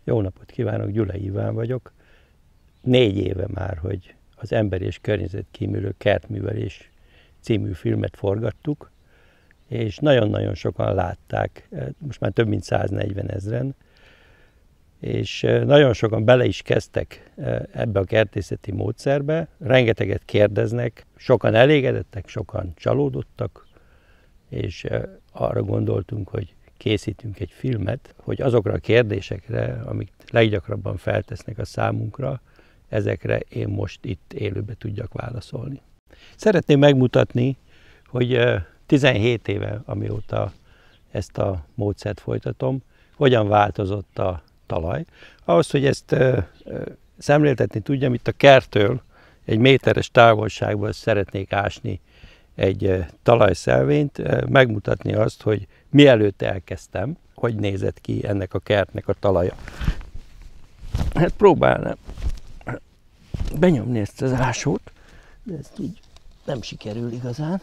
Jó napot kívánok, Gyulai Iván vagyok. 4 éve már, hogy az Ember és környezetkímélő kertművelés című filmet forgattuk, és nagyon-nagyon sokan látták, most már több mint 140 000, és nagyon sokan bele is kezdtek ebbe a kertészeti módszerbe, rengeteget kérdeznek, sokan elégedettek, sokan csalódottak, és arra gondoltunk, hogy készítünk egy filmet, hogy azokra a kérdésekre, amik leggyakrabban feltesznek a számunkra, ezekre én most itt élőbe tudjak válaszolni. Szeretném megmutatni, hogy 17 éve, amióta ezt a módszert folytatom, hogyan változott a talaj. Ahhoz, hogy ezt szemléltetni tudjam, itt a kerttől egy méteres távolságból szeretnék ásni egy talajszelvényt, megmutatni azt, hogy mielőtt elkezdtem, hogy nézett ki ennek a kertnek a talaja. Hát próbálnám benyomni ezt az ásót, de ezt így nem sikerül igazán.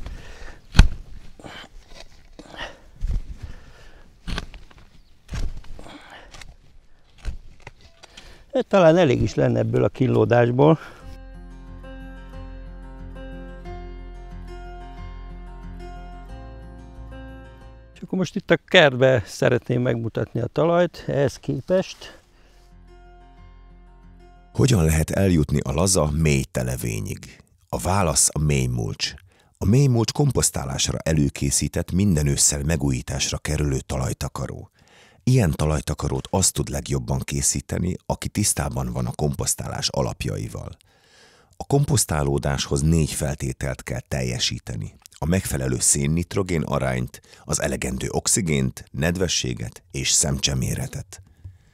Hát talán elég is lenne ebből a kínlódásból. És akkor most itt a kertbe szeretném megmutatni a talajt, ehhez képest. Hogyan lehet eljutni a laza mély televényig? A válasz a mélymulcs. A mélymulcs komposztálásra előkészített, minden ősszel megújításra kerülő talajtakaró. Ilyen talajtakarót azt tud legjobban készíteni, aki tisztában van a komposztálás alapjaival. A komposztálódáshoz 4 feltételt kell teljesíteni. A megfelelő szén-nitrogén arányt, az elegendő oxigént, nedvességet és szemcseméretet.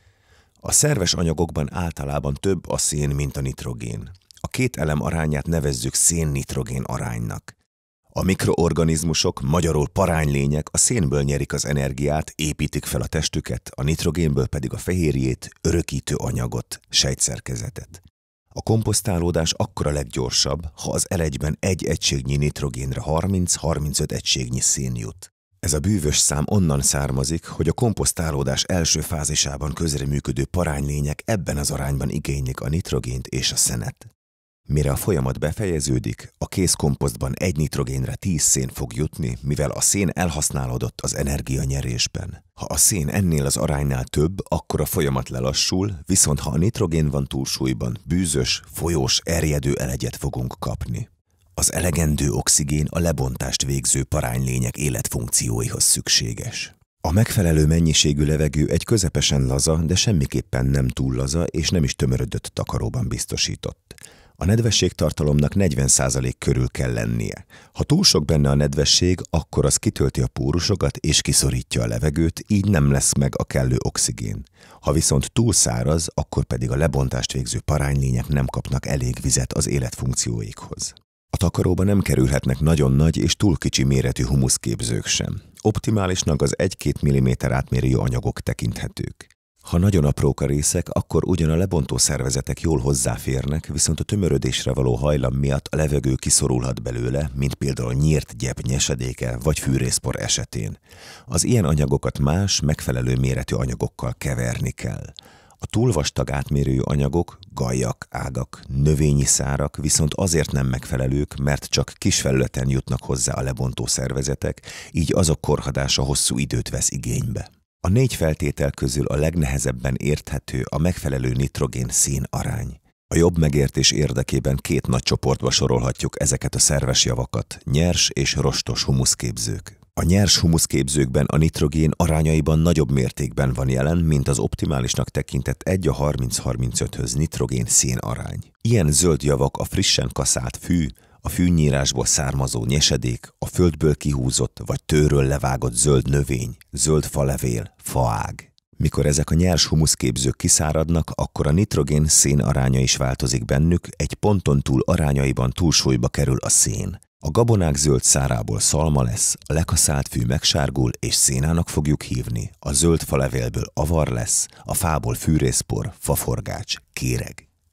A szerves anyagokban általában több a szén, mint a nitrogén. A 2 elem arányát nevezzük szén-nitrogén aránynak. A mikroorganizmusok, magyarul paránylények a szénből nyerik az energiát, építik fel a testüket, a nitrogénből pedig a fehérjét, örökítő anyagot, sejtszerkezetet. A komposztálódás akkor a leggyorsabb, ha az elegyben 1 egységnyi nitrogénre 30-35 egységnyi szén jut. Ez a bűvös szám onnan származik, hogy a komposztálódás első fázisában közreműködő paránylények ebben az arányban igénylik a nitrogént és a szenet. Mire a folyamat befejeződik, a kész komposztban 1 nitrogénre 10 szén fog jutni, mivel a szén elhasználódott az energianyerésben. Ha a szén ennél az aránynál több, akkor a folyamat lelassul, viszont ha a nitrogén van túlsúlyban, bűzös, folyós, erjedő elegyet fogunk kapni. Az elegendő oxigén a lebontást végző paránylények életfunkcióihoz szükséges. A megfelelő mennyiségű levegő egy közepesen laza, de semmiképpen nem túl laza és nem is tömörödött takaróban biztosított. A nedvességtartalomnak 40% körül kell lennie. Ha túl sok benne a nedvesség, akkor az kitölti a pórusokat és kiszorítja a levegőt, így nem lesz meg a kellő oxigén. Ha viszont túl száraz, akkor pedig a lebontást végző paránylények nem kapnak elég vizet az életfunkcióikhoz. A takaróba nem kerülhetnek nagyon nagy és túl kicsi méretű humuszképzők sem. Optimálisnak az 1-2 mm átmérőjű anyagok tekinthetők. Ha nagyon aprók a részek, akkor ugyan a lebontó szervezetek jól hozzáférnek, viszont a tömörödésre való hajlam miatt a levegő kiszorulhat belőle, mint például nyírt gyep nyesedéke vagy fűrészpor esetén. Az ilyen anyagokat más, megfelelő méretű anyagokkal keverni kell. A túl vastag átmérőjű anyagok, gajjak, ágak, növényi szárak viszont azért nem megfelelők, mert csak kis felületen jutnak hozzá a lebontó szervezetek, így azok korhadása hosszú időt vesz igénybe. A 4 feltétel közül a legnehezebben érthető a megfelelő nitrogén-szén arány. A jobb megértés érdekében 2 nagy csoportba sorolhatjuk ezeket a szerves javakat, nyers és rostos humuszképzők. A nyers humuszképzőkben a nitrogén arányaiban nagyobb mértékben van jelen, mint az optimálisnak tekintett 1:30-35-höz nitrogén-szén arány. Ilyen zöld javak a frissen kaszált fű, a fűnyírásból származó nyesedék, a földből kihúzott vagy tőről levágott zöld növény, zöld falevél, faág. Mikor ezek a nyers humuszképzők kiszáradnak, akkor a nitrogén-szén aránya is változik bennük, egy ponton túl arányaiban túlsúlyba kerül a szén. A gabonák zöld szárából szalma lesz, a lekaszált fű megsárgul és szénának fogjuk hívni, a zöld falevélből avar lesz, a fából fűrészpor, faforgács, kéreg.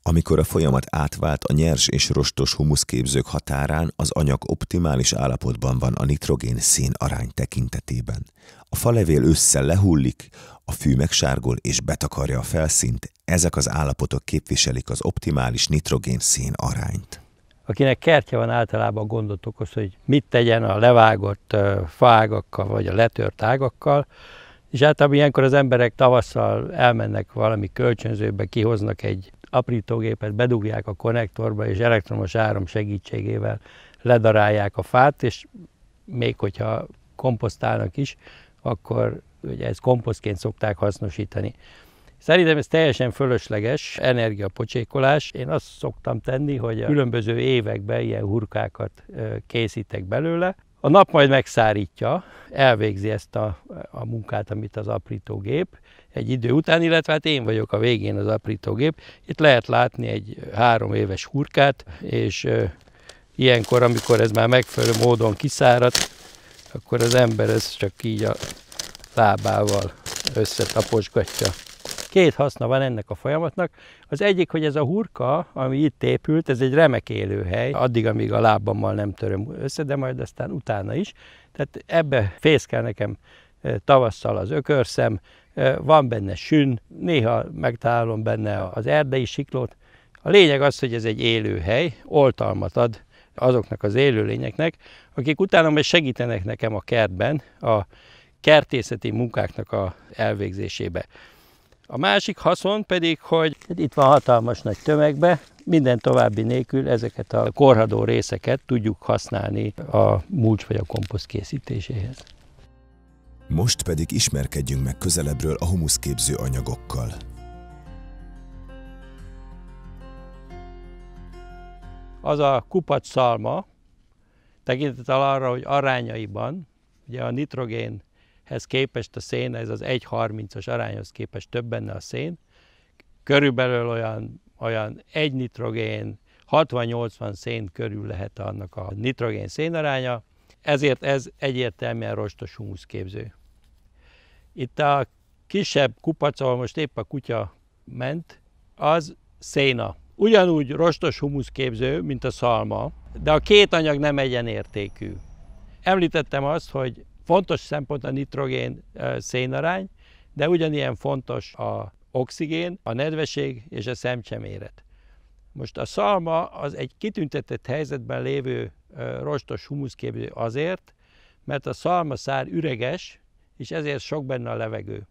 Amikor a folyamat átvált a nyers és rostos humuszképzők határán, az anyag optimális állapotban van a nitrogén-szén arány tekintetében. A falevél ősszel lehullik, a fű megsárgul és betakarja a felszínt, ezek az állapotok képviselik az optimális nitrogén-szén arányt. Akinek kertje van, általában gondot okoz, hogy mit tegyen a levágott faágakkal vagy a letört ágakkal, és általában ilyenkor az emberek tavasszal elmennek valami kölcsönzőbe, kihoznak egy aprítógépet, bedugják a konnektorba, és elektromos áram segítségével ledarálják a fát, és még hogyha komposztálnak is, akkor ugye ezt komposztként szokták hasznosítani. Szerintem ez teljesen fölösleges energiapocsékolás. Én azt szoktam tenni, hogy a különböző években ilyen hurkákat készítek belőle. A nap majd megszárítja, elvégzi ezt a munkát, amit az aprítógép egy idő után, illetve hát én vagyok a végén az aprítógép. Itt lehet látni egy 3 éves hurkát, és ilyenkor, amikor ez már megfelelő módon kiszáradt, akkor az ember ezt csak így a lábával összetaposgatja. 2 haszna van ennek a folyamatnak. Az egyik, hogy ez a hurka, ami itt épült, ez egy remek élőhely, addig, amíg a lábammal nem töröm össze, de majd aztán utána is. Tehát ebbe fészkel nekem tavasszal az ökörszem, van benne sün, néha megtalálom benne az erdei siklót. A lényeg az, hogy ez egy élőhely, oltalmat ad azoknak az élőlényeknek, akik utána majd segítenek nekem a kertben, a kertészeti munkáknak a elvégzésébe. A másik haszon pedig, hogy itt van hatalmas nagy tömegbe, minden további nélkül ezeket a korhadó részeket tudjuk használni a mulcs vagy a komposzt készítéséhez. Most pedig ismerkedjünk meg közelebbről a humuszképző anyagokkal. Az a kupac szalma, tekintettel arra, hogy arányaiban, ugye a nitrogénhez képest a szén, ez az 1:30-as arányhoz képest több benne a szén, körülbelül olyan 1 nitrogén, 60-80 szén körül lehet annak a nitrogén-szén aránya, ezért ez egyértelműen rostos humuszképző. Itt a kisebb kupac, ahol most épp a kutya ment, az széna. Ugyanúgy rostos humuszképző, mint a szalma, de a 2 anyag nem egyenértékű. Említettem azt, hogy fontos szempont a nitrogén-szénarány, de ugyanilyen fontos az oxigén, a nedvesség és a szemcseméret. Most a szalma az egy kitüntetett helyzetben lévő rostos humuszképző azért, mert a szalmaszár üreges, és ezért sok benne a levegő.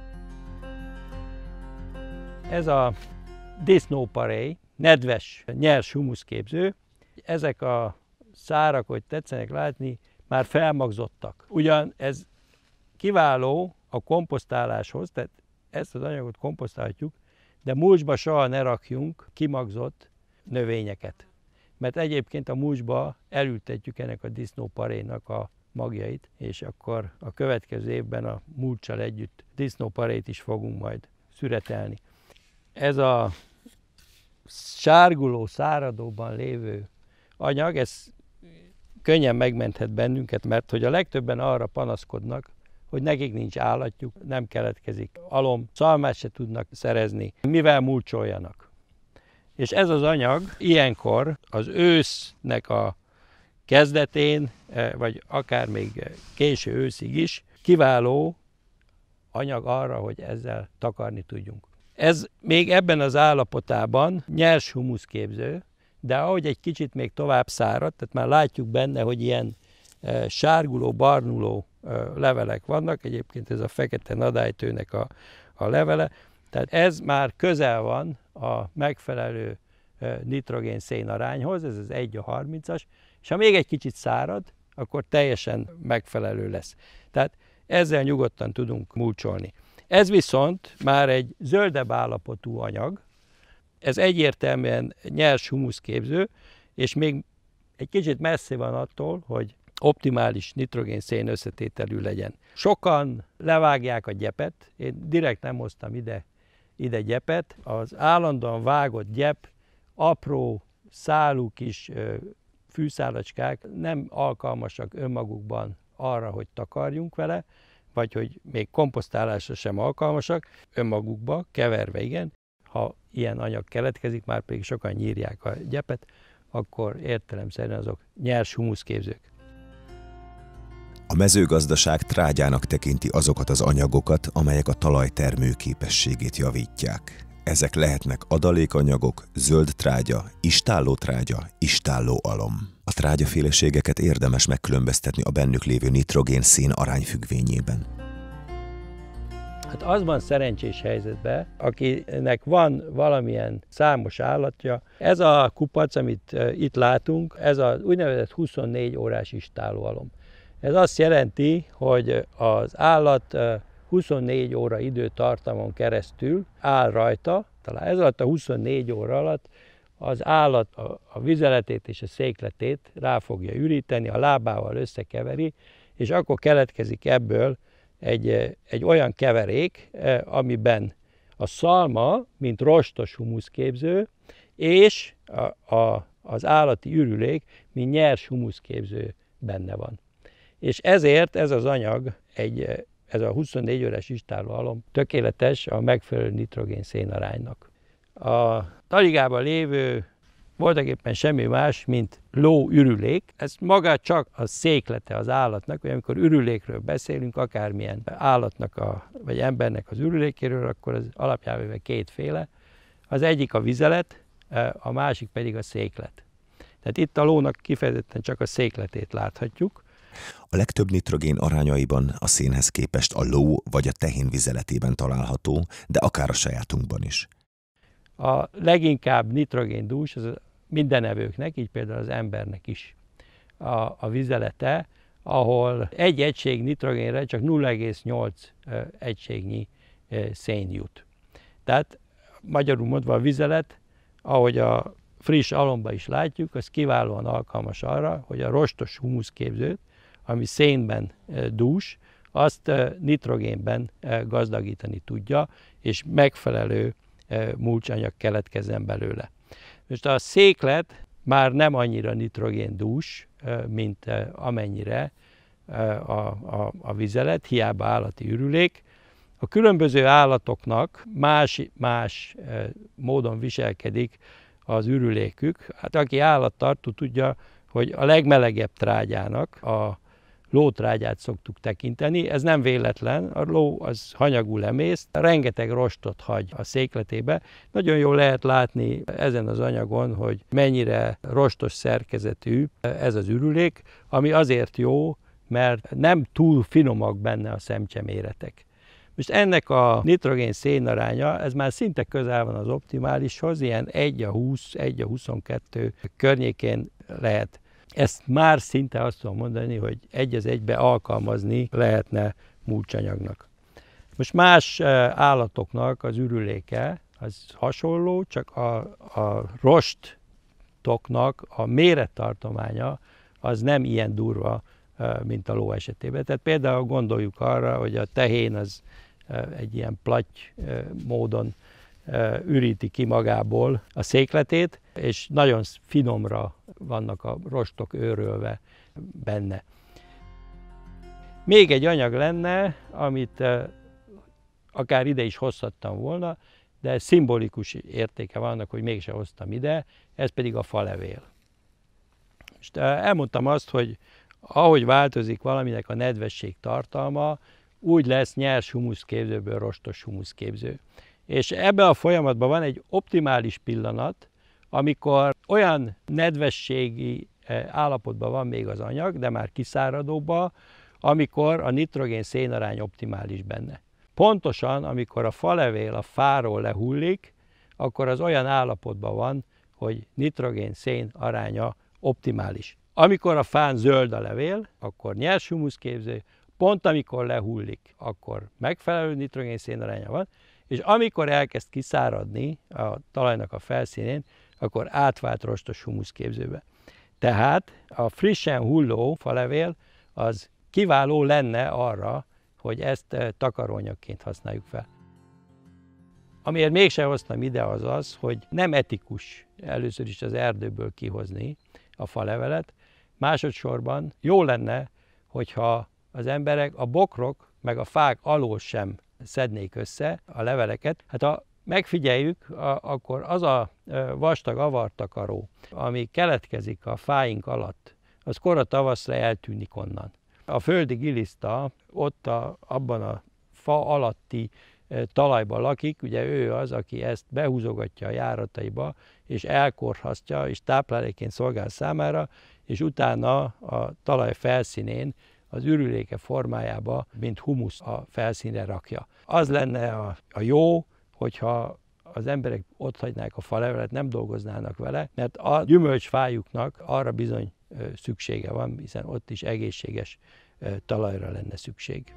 Ez a disznóparé, nedves, nyers humuszképző. Ezek a szárak, hogy tetszenek látni, már felmagzottak. Ugyan ez kiváló a komposztáláshoz, tehát ezt az anyagot komposztálhatjuk, de mulcsba soha ne rakjunk kimagzott növényeket. Mert egyébként a mulcsba elültetjük ennek a disznóparénak a magjait, és akkor a következő évben a mulccsal együtt disznóparét is fogunk majd szüretelni. Ez a sárguló, száradóban lévő anyag, ez könnyen megmenthet bennünket, mert hogy a legtöbben arra panaszkodnak, hogy nekik nincs állatjuk, nem keletkezik alom, szalmát se tudnak szerezni, mivel mulcsoljanak. És ez az anyag ilyenkor az ősznek a kezdetén, vagy akár még késő őszig is kiváló anyag arra, hogy ezzel takarni tudjunk. Ez még ebben az állapotában nyers humuszképző, de ahogy egy kicsit még tovább szárad, tehát már látjuk benne, hogy ilyen sárguló, barnuló levelek vannak, egyébként ez a fekete nadálytőnek a levele, tehát ez már közel van a megfelelő nitrogén-szén arányhoz, ez az 1:30-as, és ha még egy kicsit szárad, akkor teljesen megfelelő lesz. Tehát ezzel nyugodtan tudunk mulcsolni. Ez viszont már egy zöldebb állapotú anyag, ez egyértelműen nyers humuszképző, és még egy kicsit messze van attól, hogy optimális nitrogén-szén összetételű legyen. Sokan levágják a gyepet, én direkt nem hoztam ide gyepet. Az állandóan vágott gyep, apró szálú kis fűszálacskák nem alkalmasak önmagukban arra, hogy takarjunk vele, vagy hogy még komposztálásra sem alkalmasak, önmagukba, keverve igen, ha ilyen anyag keletkezik, már pedig sokan nyírják a gyepet, akkor értelemszerűen azok nyers humuszképzők. A mezőgazdaság trágyának tekinti azokat az anyagokat, amelyek a talaj termőképességét javítják. Ezek lehetnek adalékanyagok, zöld trágya, istálló trágya, istálló alom. A trágyaféleségeket érdemes megkülönböztetni a bennük lévő nitrogén-szén arány függvényében. Hát az van szerencsés helyzetben, akinek van valamilyen számos állatja. Ez a kupac, amit itt látunk, ez az úgynevezett 24 órás istállóalom. Ez azt jelenti, hogy az állat 24 óra időtartamon keresztül áll rajta, talán ez alatt a 24 óra alatt az állat a vizeletét és a székletét rá fogja üríteni, a lábával összekeveri, és akkor keletkezik ebből egy olyan keverék, amiben a szalma, mint rostos humuszképző, és az állati ürülék, mint nyers humuszképző benne van. És ezért ez az anyag, ez a 24 órás istállóalom tökéletes a megfelelő nitrogén-szén aránynak. A taligában lévő voltaképpen semmi más, mint lóürülék. Ez maga csak a széklete az állatnak, vagy amikor ürülékről beszélünk, akármilyen állatnak vagy embernek az ürülékéről, akkor az alapjában véve kétféle. Az egyik a vizelet, a másik pedig a széklet. Tehát itt a lónak kifejezetten csak a székletét láthatjuk. A legtöbb nitrogén arányaiban a szénhez képest a ló vagy a tehén vizeletében található, de akár a sajátunkban is. A leginkább nitrogéndús az minden evőknek, így például az embernek is a vizelete, ahol egy egység nitrogénre csak 0,8 egységnyi szén jut. Tehát magyarul mondva a vizelet, ahogy a friss alomba is látjuk, az kiválóan alkalmas arra, hogy a rostos humuszképzőt, ami szénben dús, azt nitrogénben gazdagítani tudja, és megfelelő mulcsanyag keletkezzen belőle. Most a széklet már nem annyira nitrogéndús, mint amennyire a vizelet, hiába állati ürülék. A különböző állatoknak más módon viselkedik az ürülékük. Hát aki állattartó tudja, hogy a legmelegebb trágyának a lótrágyát szoktuk tekinteni. Ez nem véletlen, a ló az hanyagul emészt, rengeteg rostot hagy a székletébe. Nagyon jól lehet látni ezen az anyagon, hogy mennyire rostos szerkezetű ez az ürülék, ami azért jó, mert nem túl finomak benne a szemcseméretek. Most ennek a nitrogén-szén aránya, ez már szinte közel van az optimálishoz, ilyen 1:20, 1:22 környékén lehet. Ezt már szinte azt tudom mondani, hogy 1:1 alkalmazni lehetne mulcsanyagnak. Most más állatoknak az ürüléke az hasonló, csak a rostoknak a mérettartománya az nem ilyen durva, mint a ló esetében. Tehát például gondoljuk arra, hogy a tehén az egy ilyen platty módon üríti ki magából a székletét, és nagyon finomra vannak a rostok őrölve benne. Még egy anyag lenne, amit akár ide is hozhattam volna, de szimbolikus értéke vannak, hogy mégse hoztam ide, ez pedig a falevél. Most elmondtam azt, hogy ahogy változik valaminek a nedvesség tartalma, úgy lesz nyers humuszképzőből rostos humuszképző. És ebben a folyamatban van egy optimális pillanat, amikor olyan nedvességi állapotban van még az anyag, de már kiszáradóban, amikor a nitrogén-szén arány optimális benne. Pontosan, amikor a falevél a fáról lehullik, akkor az olyan állapotban van, hogy nitrogén-szén aránya optimális. Amikor a fán zöld a levél, akkor nyers humuszképző, pont amikor lehullik, akkor megfelelő nitrogén-szén aránya van, és amikor elkezd kiszáradni a talajnak a felszínén, akkor átvált rostos humuszképzőbe. Tehát a frissen hulló falevél az kiváló lenne arra, hogy ezt takaróanyagként használjuk fel. Amiért mégsem hoztam ide az az, hogy nem etikus először is az erdőből kihozni a falevelet, másodszorban jó lenne, hogyha az emberek a bokrok meg a fák alól sem szednék össze a leveleket. Hát megfigyeljük, akkor az a vastag avartakaró, ami keletkezik a fáink alatt, az kora tavaszra eltűnik onnan. A földi giliszta ott abban a fa alatti talajban lakik, ugye ő az, aki ezt behúzogatja a járataiba, és elkorhasztja, és táplálékként szolgál számára, és utána a talaj felszínén az ürüléke formájába, mint humusz a felszínre rakja. Az lenne a jó, hogyha az emberek ott hagynák a falevelet, nem dolgoznának vele, mert a gyümölcsfájuknak arra bizony szüksége van, hiszen ott is egészséges talajra lenne szükség.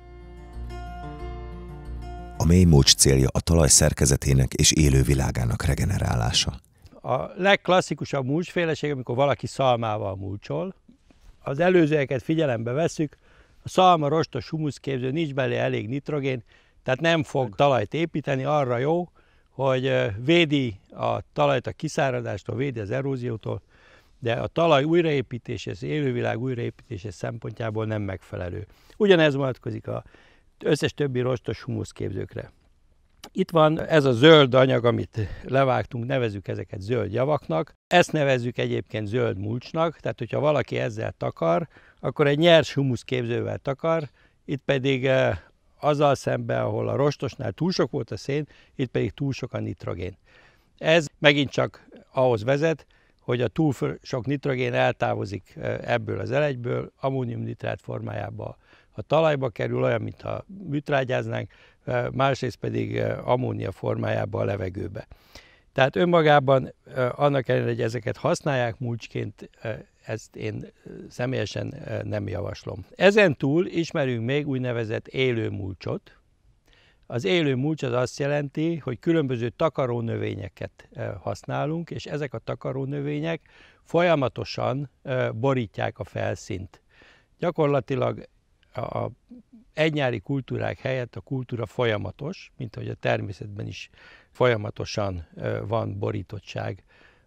A mélymulcs célja a talaj szerkezetének és élővilágának regenerálása. A legklasszikusabb mulcsféleség, amikor valaki szalmával mulcsol. Az előzőeket figyelembe vesszük, a szalma rostos humuszképző, nincs belé elég nitrogén, tehát nem fog talajt építeni, arra jó, hogy védi a talajt a kiszáradástól, védi az eróziótól, de a talaj újraépítése, az élővilág újraépítése szempontjából nem megfelelő. Ugyanez vonatkozik az összes többi rostos humuszképzőkre. Itt van ez a zöld anyag, amit levágtunk, nevezzük ezeket zöld javaknak. Ezt nevezzük egyébként zöld mulcsnak, tehát hogyha valaki ezzel takar, akkor egy nyers humuszképzővel takar, itt pedig azzal szemben, ahol a rostosnál túl sok volt a szén, itt pedig túl sok a nitrogén. Ez megint csak ahhoz vezet, hogy a túl sok nitrogén eltávozik ebből az elegyből, ammóniumnitrát formájába a talajba kerül, olyan, mintha műtrágyáznánk, másrészt pedig ammónia formájába a levegőbe. Tehát önmagában annak ellenére, hogy ezeket használják mulcsként, ezt én személyesen nem javaslom. Ezen túl ismerünk még úgynevezett élő mulcsot. Az élő mulcs az azt jelenti, hogy különböző takarónövényeket használunk, és ezek a takarónövények folyamatosan borítják a felszínt. Gyakorlatilag a egynyári kultúrák helyett a kultúra folyamatos, mint ahogy a természetben is folyamatosan van borítottság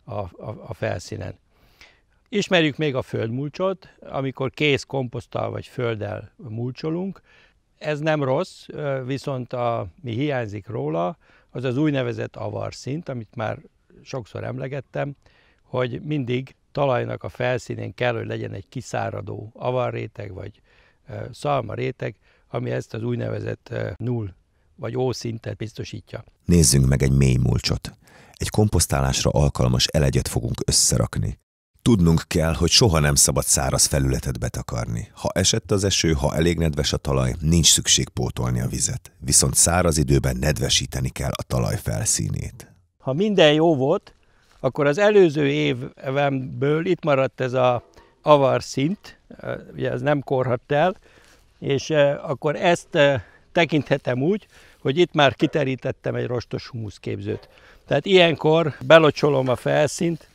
a felszínen. Ismerjük még a földmulcsot, amikor kész komposzttal vagy földdel mulcsolunk. Ez nem rossz, viszont ami hiányzik róla, az az úgynevezett avarszint, amit már sokszor emlegettem, hogy mindig talajnak a felszínén kell, hogy legyen egy kiszáradó avarréteg vagy szalmaréteg, ami ezt az úgynevezett null vagy ó szintet biztosítja. Nézzünk meg egy mélymulcsot. Egy komposztálásra alkalmas elegyet fogunk összerakni. Tudnunk kell, hogy soha nem szabad száraz felületet betakarni. Ha esett az eső, ha elég nedves a talaj, nincs szükség pótolni a vizet. Viszont száraz időben nedvesíteni kell a talaj felszínét. Ha minden jó volt, akkor az előző évemből itt maradt ez az avarszint, ugye ez nem korhadt el, és akkor ezt tekinthetem úgy, hogy itt már kiterítettem egy rostos humuszképzőt. Tehát ilyenkor belocsolom a felszínt,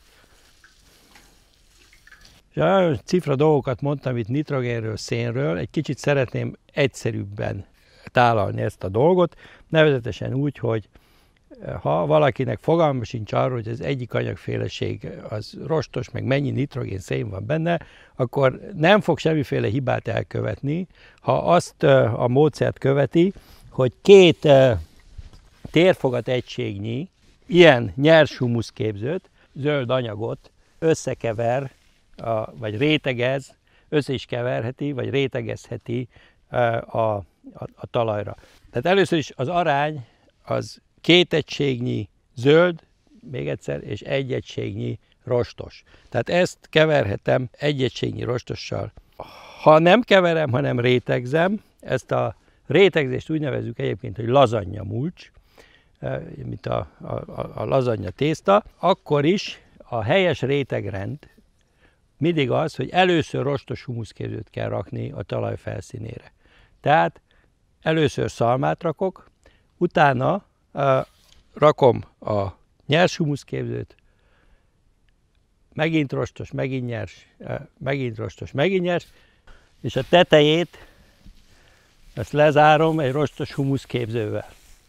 és olyan cifra dolgokat mondtam itt nitrogénről, szénről, egy kicsit szeretném egyszerűbben tálalni ezt a dolgot, nevezetesen úgy, hogy ha valakinek fogalma sincs arról, hogy az egyik anyagféleség az rostos, meg mennyi nitrogén, szén van benne, akkor nem fog semmiféle hibát elkövetni, ha azt a módszert követi, hogy 2 térfogat egységnyi ilyen nyers humuszképzőt, zöld anyagot összekever, vagy rétegez, össze is keverheti, vagy rétegezheti a talajra. Tehát először is az arány az 2 egységnyi zöld, még egyszer, és 1 egységnyi rostos. Tehát ezt keverhetem 1 egységnyi rostossal. Ha nem keverem, hanem rétegzem, ezt a rétegzést úgy nevezzük egyébként, hogy lazanya mulcs, mint a lazanya tészta, akkor is a helyes rétegrend mindig az, hogy először rostos humuszképzőt kell rakni a talaj felszínére. Tehát először szalmát rakok, utána rakom a nyers humuszképzőt, megint rostos, megint nyers, megint rostos, megint nyers, és a tetejét ezt lezárom egy rostos humuszképzővel.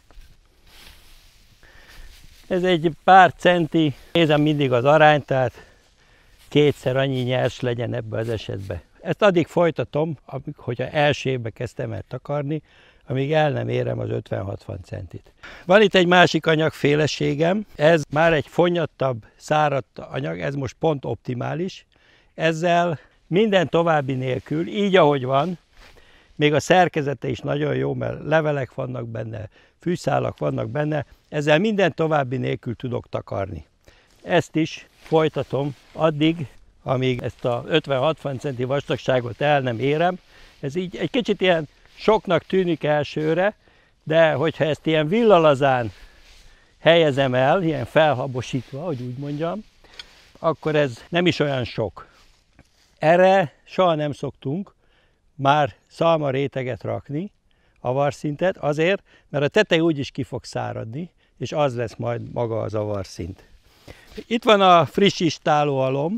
Ez egy pár centi, nézem mindig az arányt, tehát 2-szer annyi nyers legyen ebbe az esetben. Ezt addig folytatom, hogyha első évben kezdtem el takarni, amíg el nem érem az 50-60 centit. Van itt egy másik anyagféleségem, ez már egy fonnyattabb, száradt anyag, ez most pont optimális. Ezzel minden további nélkül, így ahogy van, még a szerkezete is nagyon jó, mert levelek vannak benne, fűszálak vannak benne, ezzel minden további nélkül tudok takarni. Ezt is folytatom addig, amíg ezt a 50-60 centi vastagságot el nem érem. Ez így egy kicsit ilyen soknak tűnik elsőre, de hogyha ezt ilyen villalazán helyezem el, ilyen felhabosítva, hogy úgy mondjam, akkor ez nem is olyan sok. Erre soha nem szoktunk már szalmaréteget rakni, avarszintet, azért, mert a teteje úgyis ki fog száradni, és az lesz majd maga az avarszint. Itt van a friss istálóalom,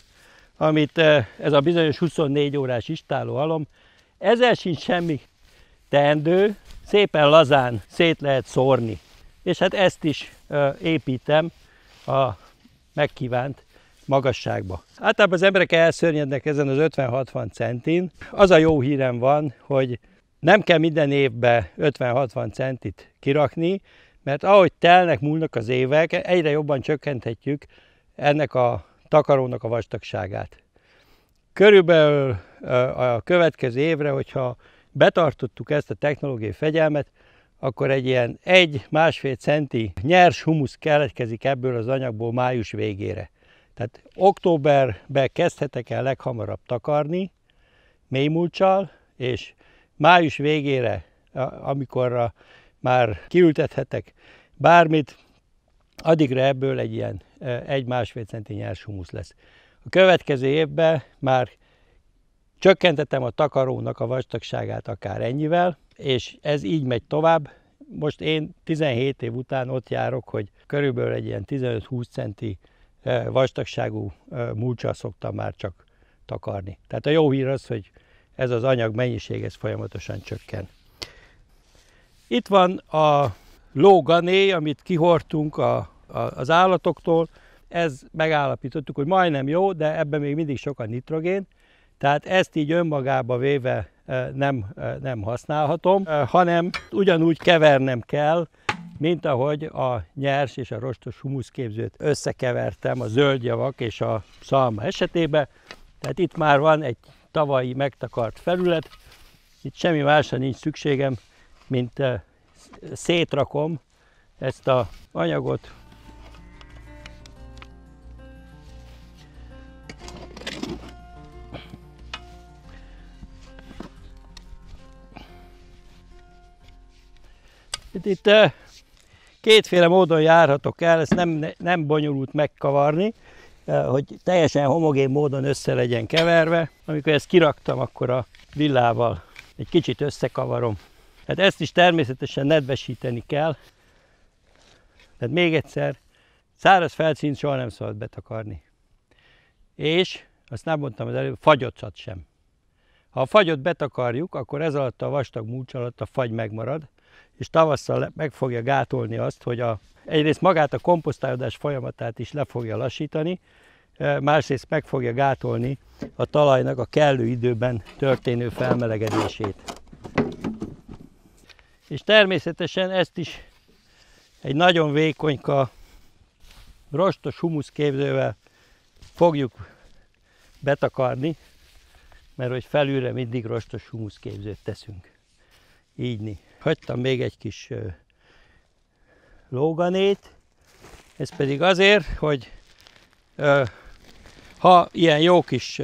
amit ez a bizonyos 24 órás istálóalom, ezzel sincs semmi teendő, szépen lazán szét lehet szórni. És hát ezt is építem a megkívánt magasságba. Általában az emberek elszörnyednek ezen az 50-60 centin. Az a jó hírem van, hogy nem kell minden évben 50-60 centit kirakni, mert ahogy telnek, múlnak az évek, egyre jobban csökkenthetjük ennek a takarónak a vastagságát. Körülbelül a következő évre, hogyha betartottuk ezt a technológiai fegyelmet, akkor egy ilyen 1-1,5 centi nyers humusz keletkezik ebből az anyagból május végére. Tehát októberben kezdhetek el leghamarabb takarni mélymulccsal, és május végére, amikor már kiültethetek bármit, addigra ebből egy ilyen 1-1,5 centi nyers humusz lesz. A következő évben már csökkentettem a takarónak a vastagságát akár ennyivel, és ez így megy tovább. Most én 17 év után ott járok, hogy körülbelül egy ilyen 15-20 centi vastagságú mulccsal szoktam már csak takarni. Tehát a jó hír az, hogy ez az anyag mennyiség ez folyamatosan csökken. Itt van a lógané, amit kihordtunk az állatoktól. Ez megállapítottuk, hogy majdnem jó, de ebben még mindig sok a nitrogén. Tehát ezt így önmagába véve nem használhatom, hanem ugyanúgy kevernem kell, mint ahogy a nyers és a rostos humuszképzőt összekevertem a zöldjavak és a szalma esetében. Tehát itt már van egy tavalyi megtakart felület, itt semmi másra nincs szükségem, mint szétrakom ezt az anyagot. Itt kétféle módon járhatok el, ezt nem bonyolult megkavarni, hogy teljesen homogén módon össze legyen keverve. Amikor ezt kiraktam, akkor a villával egy kicsit összekavarom. Tehát ezt is természetesen nedvesíteni kell. Tehát még egyszer, száraz felszínt soha nem szabad betakarni. És, azt nem mondtam az előbb, fagyocat sem. Ha a fagyot betakarjuk, akkor ez alatt a vastag mulcs alatt a fagy megmarad, és tavasszal meg fogja gátolni azt, hogy egyrészt magát a komposztálódás folyamatát is le fogja lassítani, másrészt meg fogja gátolni a talajnak a kellő időben történő felmelegedését. És természetesen ezt is egy nagyon vékonyka, rostos humuszképzővel fogjuk betakarni, mert hogy felülre mindig rostos humuszképzőt teszünk. Ígyni. Hagytam még egy kis lóganét, ez pedig azért, hogy ha ilyen jó kis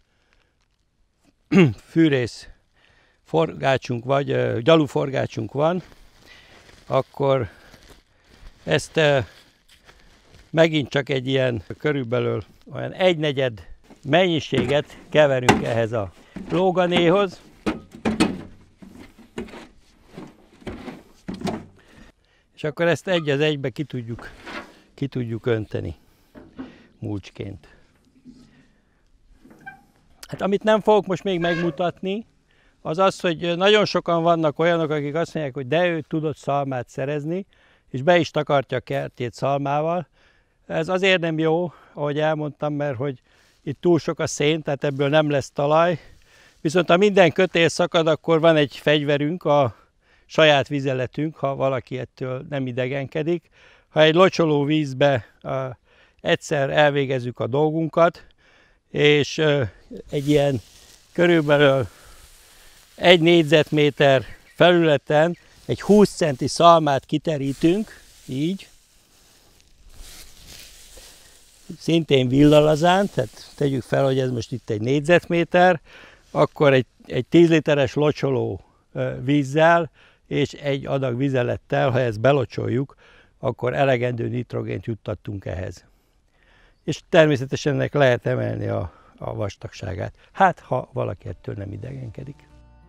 fűrész forgácsunk vagy gyaluforgácsunk van, akkor ezt megint csak egy ilyen körülbelül olyan 1/4 mennyiséget keverünk ehhez a lóganéhoz. És akkor ezt egy az egybe ki tudjuk önteni mulcsként. Hát amit nem fogok most még megmutatni, az az, hogy nagyon sokan vannak olyanok, akik azt mondják, hogy de ő tudott szalmát szerezni, és be is takartja a kertjét szalmával. Ez azért nem jó, ahogy elmondtam, mert hogy itt túl sok a szén, tehát ebből nem lesz talaj. Viszont ha minden kötél szakad, akkor van egy fegyverünk, a saját vizeletünk, ha valaki ettől nem idegenkedik. Ha egy locsoló vízbe egyszer elvégezzük a dolgunkat, és egy ilyen körülbelül 1 négyzetméter felületen egy 20 centi szalmát kiterítünk, így, szintén villalazán, tehát tegyük fel, hogy ez most itt 1 négyzetméter, akkor egy 10 literes locsoló vízzel és 1 adag vizelettel, ha ezt belocsoljuk, akkor elegendő nitrogént juttattunk ehhez. És természetesen ennek lehet emelni a vastagságát. Hát, ha valaki ettől nem idegenkedik.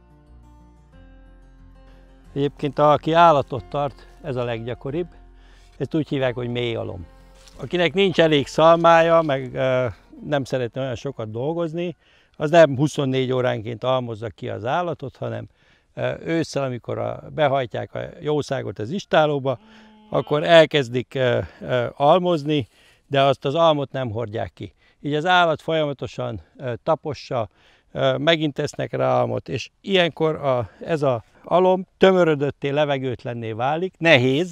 Egyébként, aki állatot tart, ez a leggyakoribb. Ezt úgy hívják, hogy mélyalom. Akinek nincs elég szalmája, meg nem szeretne olyan sokat dolgozni, az nem 24 óránként almozza ki az állatot, hanem ősszel, amikor behajtják a jószágot az istállóba, akkor elkezdik almozni, de azt az almot nem hordják ki. Így az állat folyamatosan tapossa, megint tesznek rá almot, és ilyenkor ez az alom tömörödötté, levegőtlenné válik, nehéz,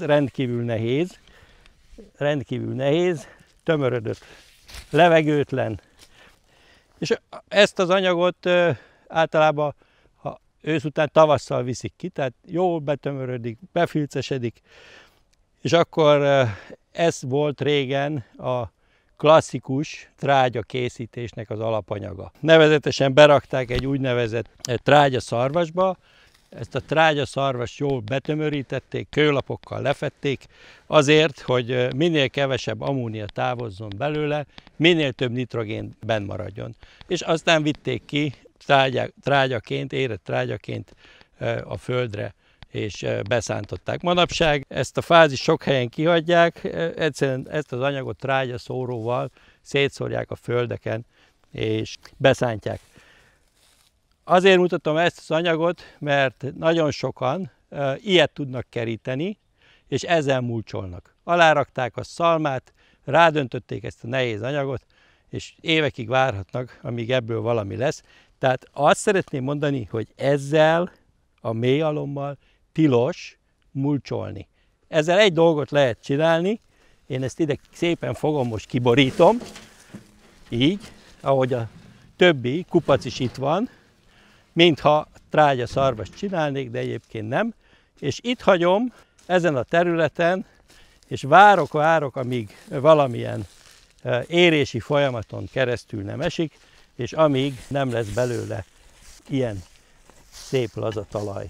rendkívül nehéz, tömörödött, levegőtlen. És ezt az anyagot általában ősz után tavasszal viszik ki, tehát jól betömörödik, befilcesedik, és akkor ez volt régen a klasszikus trágya készítésnek az alapanyaga. Nevezetesen berakták egy úgynevezett trágyaszarvasba, ezt a trágyaszarvast jól betömörítették, kőlapokkal lefették, azért, hogy minél kevesebb ammónia távozzon belőle, minél több nitrogén benn maradjon. És aztán vitték ki trágyaként, érett trágyaként a földre, és beszántották. Manapság ezt a fázist sok helyen kihagyják, egyszerűen ezt az anyagot trágyaszóróval szétszórják a földeken, és beszántják. Azért mutatom ezt az anyagot, mert nagyon sokan ilyet tudnak keríteni, és ezzel mulcsolnak. Alárakták a szalmát, rádöntötték ezt a nehéz anyagot, és évekig várhatnak, amíg ebből valami lesz. Tehát azt szeretném mondani, hogy ezzel a mélyalommal tilos mulcsolni. Ezzel egy dolgot lehet csinálni, én ezt ide szépen fogom, most kiborítom, így, ahogy a többi kupac is itt van, mintha trágyaszarvast csinálnék, de egyébként nem. És itt hagyom ezen a területen, és várok, amíg valamilyen érési folyamaton keresztül nem esik, és amíg nem lesz belőle ilyen szép laza talaj.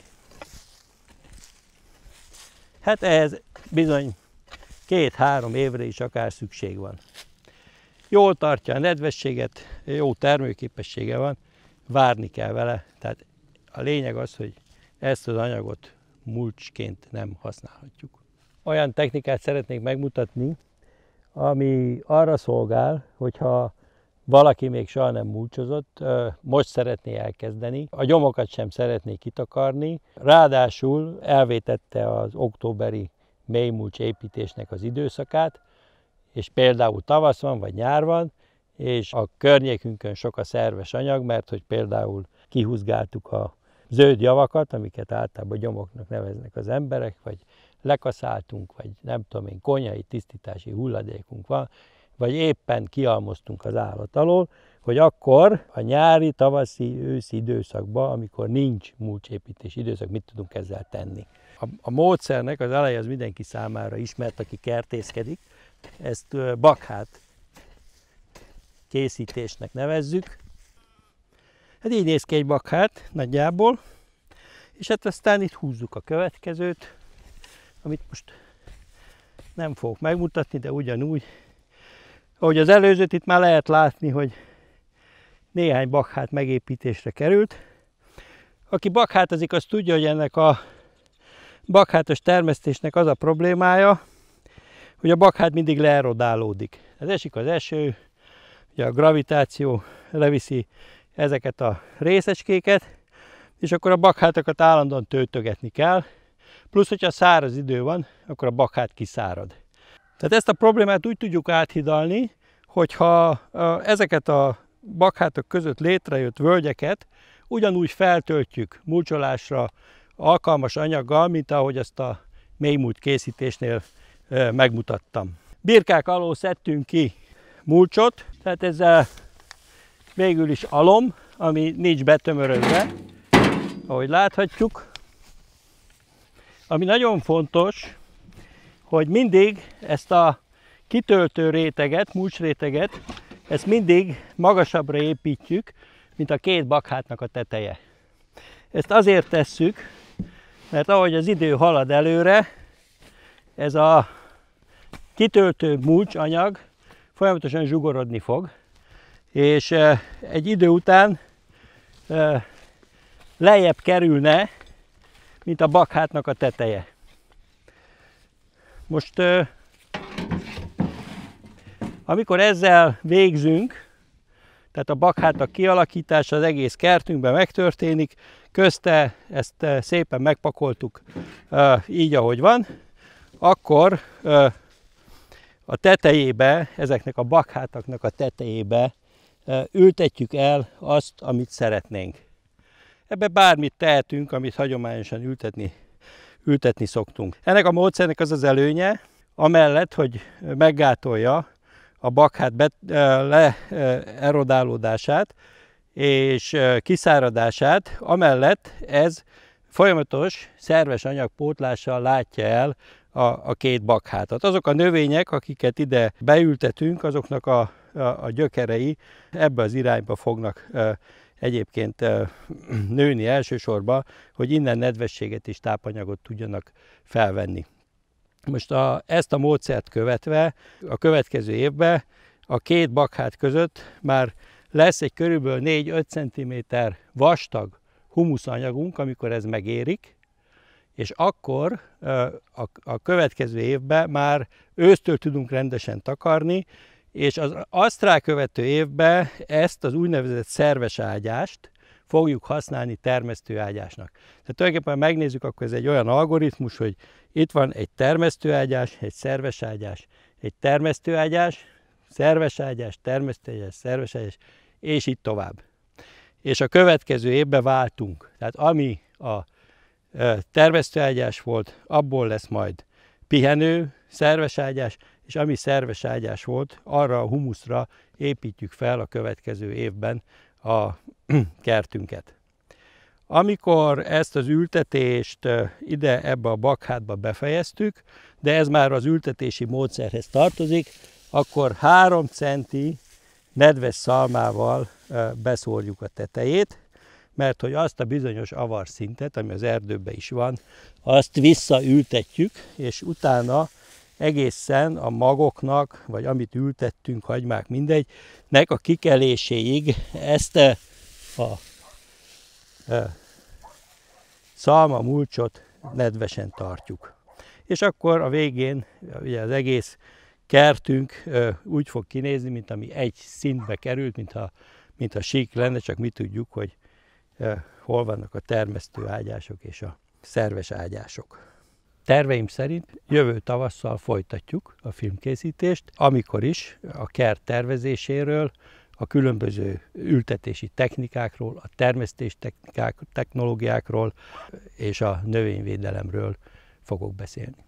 Hát ehhez bizony 2-3 évre is akár szükség van. Jól tartja a nedvességet, jó termőképessége van, várni kell vele, tehát a lényeg az, hogy ezt az anyagot mulcsként nem használhatjuk. Olyan technikát szeretnék megmutatni, ami arra szolgál, hogyha valaki még soha nem mulcsozott, most szeretné elkezdeni, a gyomokat sem szeretné kitakarni, ráadásul elvétette az októberi mélymulcs építésnek az időszakát, és például tavasz van, vagy nyár van, és a környékünkön sok a szerves anyag, mert hogy például kihúzgáltuk a zöld javakat, amiket általában gyomoknak neveznek az emberek, vagy lekaszáltunk, vagy nem tudom én, konyhai tisztítási hulladékunk van, vagy éppen kialmoztunk az állat alól, hogy akkor a nyári, tavaszi, őszi időszakban, amikor nincs mulcsépítési időszak, mit tudunk ezzel tenni. A módszernek az eleje az mindenki számára ismert, aki kertészkedik. Ezt bakhát készítésnek nevezzük. Hát így néz ki egy bakhát nagyjából, és hát aztán itt húzzuk a következőt, amit most nem fogok megmutatni, de ugyanúgy. Ahogy az előzőt, itt már lehet látni, hogy néhány bakhát megépítésre került. Aki bakhátozik, az tudja, hogy ennek a bakhátos termesztésnek az a problémája, hogy a bakhát mindig leerodálódik. Ez esik az eső, ugye a gravitáció leviszi ezeket a részecskéket, és akkor a bakhátokat állandóan töltögetni kell, plusz, hogyha száraz idő van, akkor a bakhát kiszárad. Tehát ezt a problémát úgy tudjuk áthidalni, hogyha ezeket a bakhátok között létrejött völgyeket ugyanúgy feltöltjük mulcsolásra alkalmas anyaggal, mint ahogy azt a mélymúlt készítésnél megmutattam. Birkák alól szedtünk ki mulcsot, tehát ez végül is alom, ami nincs betömörödve, ahogy láthatjuk. Ami nagyon fontos, hogy mindig ezt a kitöltő réteget, mulcsréteget, ezt mindig magasabbra építjük, mint a két bakhátnak a teteje. Ezt azért tesszük, mert ahogy az idő halad előre, ez a kitöltő mulcsanyag folyamatosan zsugorodni fog, és egy idő után lejjebb kerülne, mint a bakhátnak a teteje. Most, amikor ezzel végzünk, tehát a bakhátak kialakítása az egész kertünkben megtörténik, közte ezt szépen megpakoltuk így, ahogy van, akkor a tetejébe, ezeknek a bakhátaknak a tetejébe ültetjük el azt, amit szeretnénk. Ebbe bármit tehetünk, amit hagyományosan ültetni szoktunk. Ennek a módszernek az az előnye, amellett, hogy meggátolja a bakhát erodálódását és kiszáradását, amellett ez folyamatos szerves anyagpótlással látja el a két bakhátat. Azok a növények, akiket ide beültetünk, azoknak a gyökerei ebbe az irányba fognak egyébként nőni elsősorban, hogy innen nedvességet és tápanyagot tudjanak felvenni. Most ezt a módszert követve a következő évben a két bakhát között már lesz egy körülbelül 4-5 cm vastag humuszanyagunk, amikor ez megérik, és akkor a következő évben már ősztől tudunk rendesen takarni, és az azt rákövető évben ezt az úgynevezett szerves ágyást fogjuk használni termesztőágyásnak. Tehát tulajdonképpen megnézzük, akkor ez egy olyan algoritmus, hogy itt van egy termesztőágyás, egy szerves ágyás, egy termesztőágyás, szerves ágyás, termesztőágyás, szerves ágyás, és így tovább. És a következő évben váltunk. Tehát ami a termesztőágyás volt, abból lesz majd pihenő, szerves ágyás, és ami szerves ágyás volt, arra a humuszra építjük fel a következő évben a kertünket. Amikor ezt az ültetést ide ebbe a bakhátba befejeztük, de ez már az ültetési módszerhez tartozik, akkor 3 centi nedves szalmával beszórjuk a tetejét, mert hogy azt a bizonyos avarszintet, ami az erdőben is van, azt visszaültetjük, és utána egészen a magoknak, vagy amit ültettünk, hagymák, mindegy, nek a kikeléséig ezt a szalmamulcsot nedvesen tartjuk. És akkor a végén ugye az egész kertünk úgy fog kinézni, mint ami egy szintbe került, mint a sík lenne, csak mi tudjuk, hogy hol vannak a termesztő ágyások és a szerves ágyások. Terveim szerint jövő tavasszal folytatjuk a filmkészítést, amikor is a kert tervezéséről, a különböző ültetési technikákról, a termesztés technológiákról és a növényvédelemről fogok beszélni.